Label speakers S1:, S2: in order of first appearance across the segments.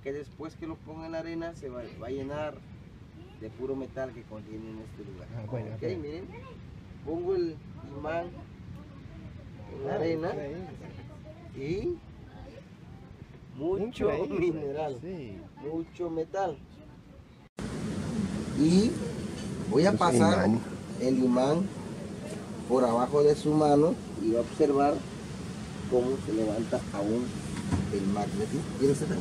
S1: que después que lo ponga en la arena se va a llenar de puro metal que contiene en este lugar.
S2: Bueno,
S1: Ok, miren, pongo el imán en la arena y mucho mineral, mucho metal. Y voy a pasar el imán por abajo de su mano y va a observar cómo se levanta aún el magnetismo. ¿Quieres ver?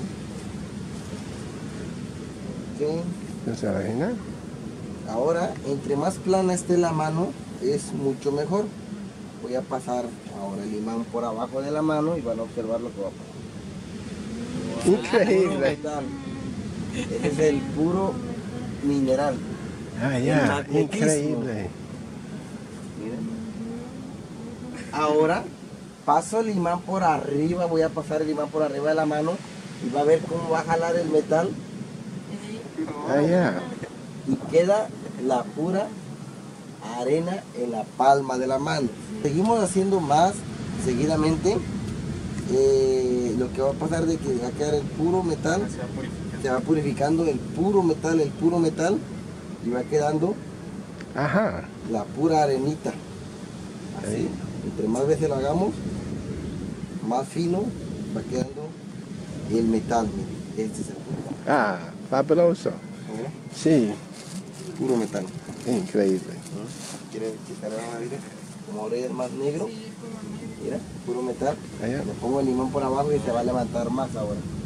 S1: Okay. Ahora, entre más plana esté la mano, es mucho mejor. Voy a pasar ahora el imán por abajo de la mano y van a observar lo que va a pasar.
S2: Increíble.
S1: Ese es el puro mineral.
S2: Ah, ya, increíble.
S1: Miren. Ahora paso el imán por arriba, voy a pasar el imán por arriba de la mano y va a ver cómo va a jalar el metal.
S2: Ah, ya.
S1: Y queda la pura arena en la palma de la mano. Seguimos haciendo más seguidamente. Lo que va a pasar de que va a quedar el puro metal, se va purificando el puro metal y va quedando la pura arenita. Así, entre más veces lo hagamos, más fino va quedando el metal. Este es el puro.
S2: Ah, fabuloso. Sí.
S1: Puro metal.
S2: Increíble.
S1: ¿Quieres quitar la vida? Como ahora es más negro, mira, puro metal. Le pongo el limón por abajo y se va a levantar más ahora.